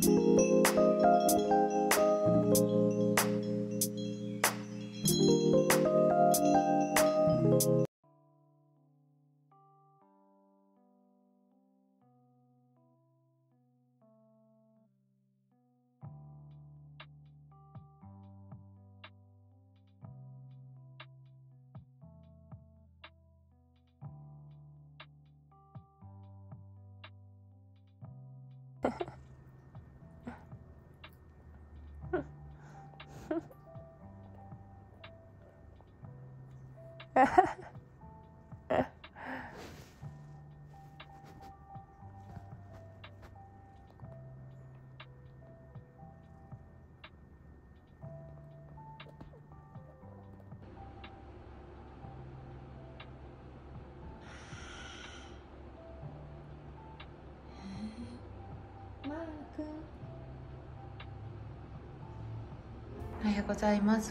おはようございます。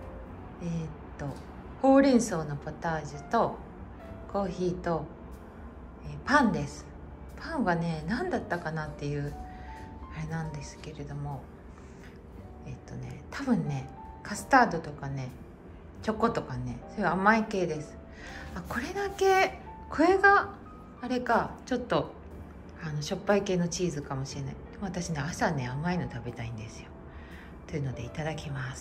ほうれん草のポタージュとコーヒーと、パンです。パンはね、何だったかなっていうあれなんですけれども、多分ね、カスタードとかね、チョコとかね、そういう甘い系です。これだけ、これがあれか、ちょっとしょっぱい系のチーズかもしれない。でも私ね、朝ね、甘いの食べたいんですよ。というのでいただきます。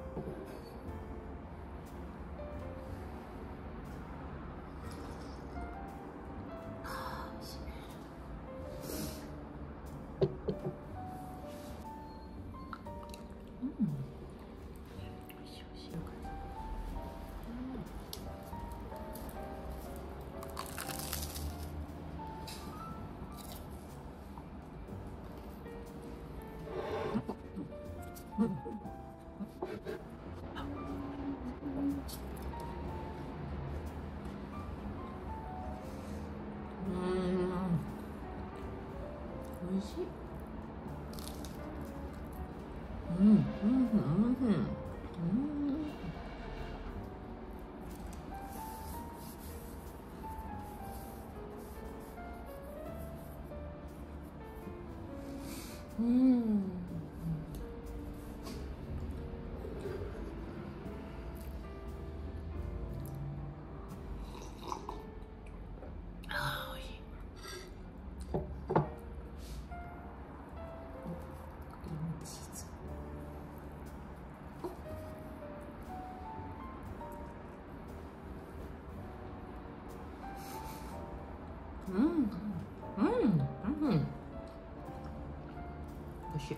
美味しい。美味しい。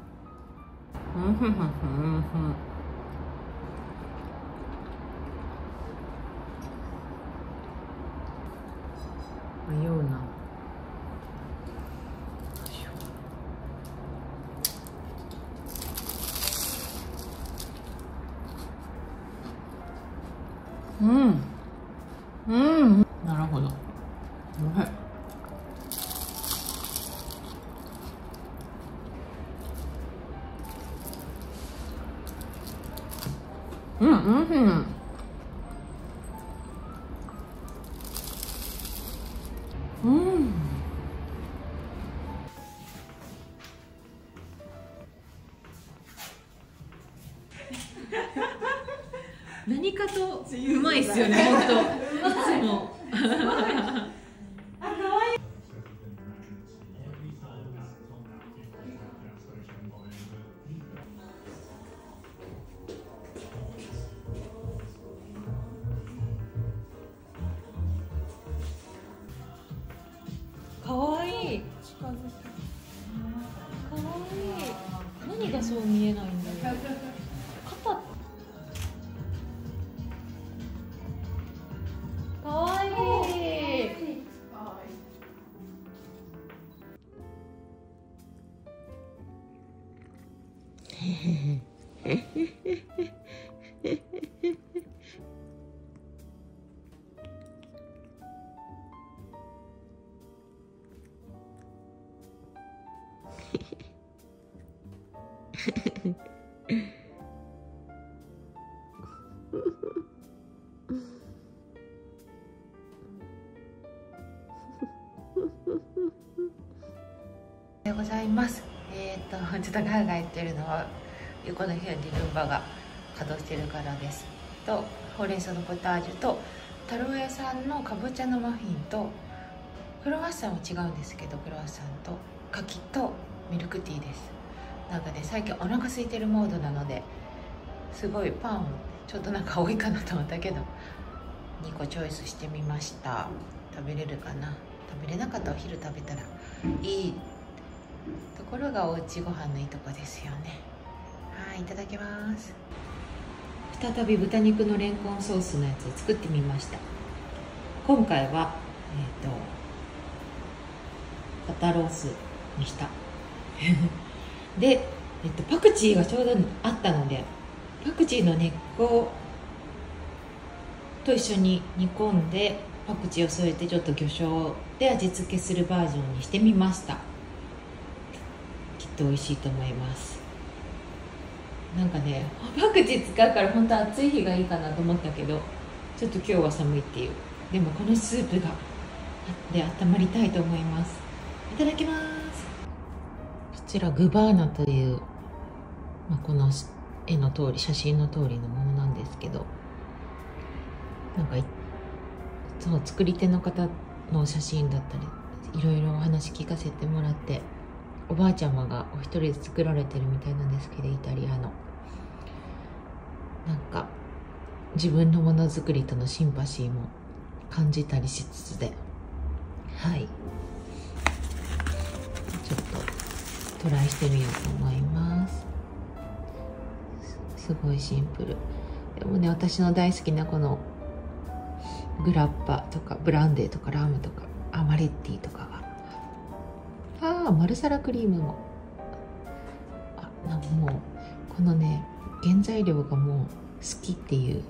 迷うな。なるほど。何かとうまいっすよね、本当。いつも。かわいい。かわいい。何がそう見えないんだろう。肩。かわいい。おはようございます。 ちょっとガーガー言ってるのは横の部屋にルンバが稼働してるからです。とほうれん草のポタージュと太郎屋さんのかぼちゃのマフィンとクロワッサンは違うんですけど、クロワッサンと柿とミルクティーです。なんかね、最近お腹空いてるモードなのですごいパンちょっとなんか多いかなと思ったけど2個チョイスしてみました。食べれるかな。食べれなかったらお昼食べたらいいところがおうちご飯のいいとこですよね。はい、いただきます。再び豚肉のレンコンソースのやつを作ってみました。今回は肩ロースにしたで、パクチーがちょうどあったのでパクチーの根っこと一緒に煮込んでパクチーを添えてちょっと魚醤で味付けするバージョンにしてみました。きっと美味しいと思います。なんかね、パクチー使うから本当暑い日がいいかなと思ったけどちょっと今日は寒いっていう。でもこのスープがで温まりたいと思います。いただきます。こちらグバーナという、この絵の通り写真の通りのものなんですけど、なんかそう作り手の方の写真だったりいろいろお話聞かせてもらって、おばあちゃまがお一人で作られてるみたいなんですけど、イタリアのなんか自分のものづくりとのシンパシーも感じたりしつつで、はい、ちょっとトライしてみようと思います。すごいシンプルでもね、私の大好きなこのグラッパとかブランデーとかラムとかアマレッティとかが、マルサラクリームもなんかもうこのね原材料がもう好きっていう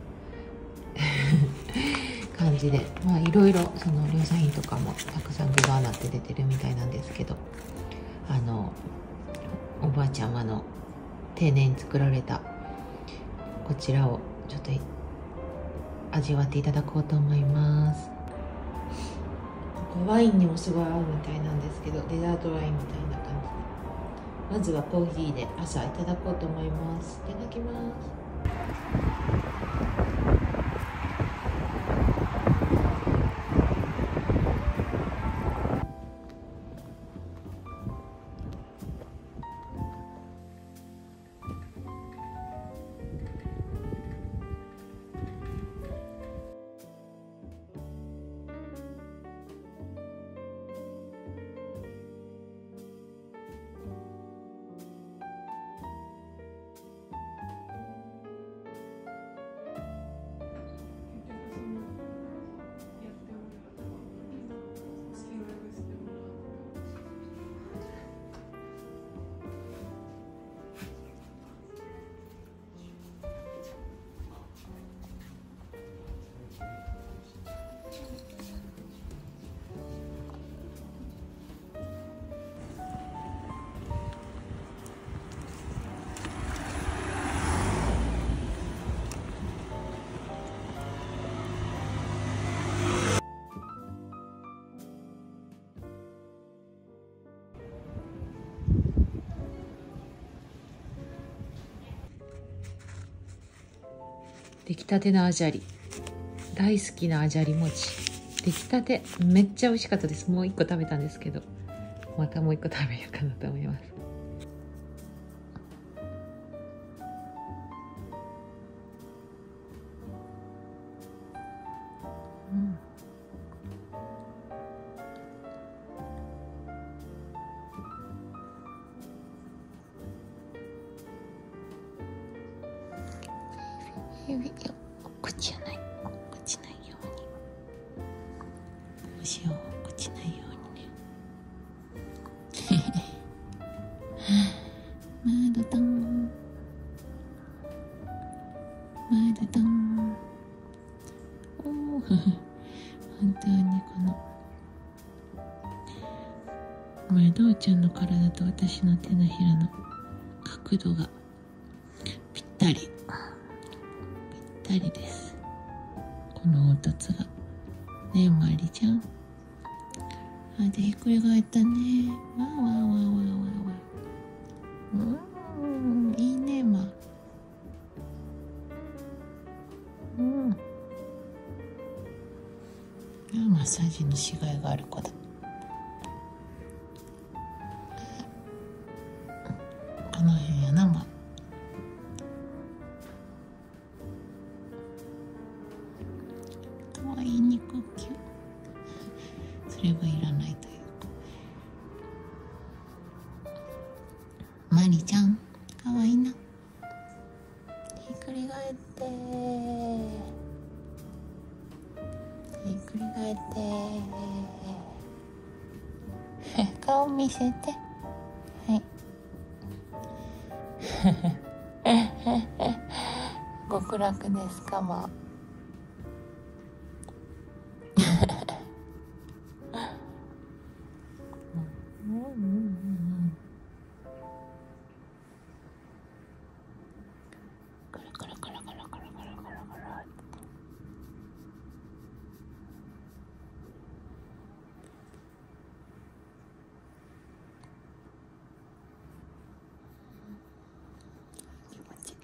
感じで、いろいろその量産品とかもたくさんグバーナって出てるみたいなんですけど、おばあちゃまの丁寧に作られたこちらをちょっと味わっていただこうと思います。ワインにもすごい合うみたいなんですけど、デザートワインみたいな感じで、まずはコーヒーで朝いただこうと思います。いただきます。出来たてのあじゃり、大好きなあじゃり餅、出来たてめっちゃ美味しかったです。もう1個食べたんですけど、またもう1個食べようかなと思います。こっちじゃない、こっちないように、どうしよう、こっちないようにねまだだんまだだん、おお本当にこのどうちゃんの体と私の手のひらの角度がぴったりです。この凹凸がねえ、まりちゃん、でひっくり返ったね。わわわわわわ。 がある子だ。この辺やな、まあ、かわいい肉球。それはいらないというか。マリちゃんかわいいな。ひっくり返ってひっくり返って顔見せて。はい。極楽ですか、まあ。カラカラカラカラカラカラカラカラ。気持ちいい。